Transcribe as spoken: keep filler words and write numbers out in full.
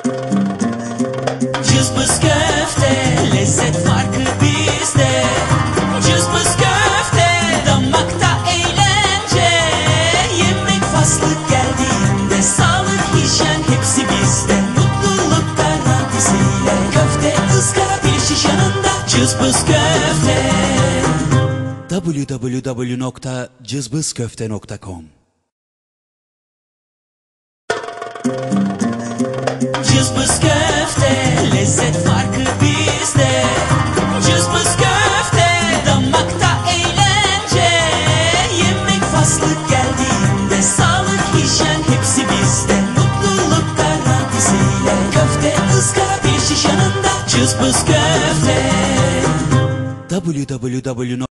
Cızbız köfte, lezzet farkı bizde. Cızbız köfte, damakta eğlence. Yemek faslı geldiğinde sağlık, hijyen hepsi bizde. Mutluluk garantisiyle köfte, ızgara, bir şiş yanında. Cızbız köfte. double-u double-u double-u nokta cızbız köfte nokta com Cızbız köfte, lezzet farkı bizde. Cızbız köfte, damakta eğlence. Yemek faslı geldiğinde sağlık, hijyen hepsi bizde. Mutluluk garantisiyle köfte, ızgara, bir şiş yanında. Cızbız köfte. double-u double-u double-u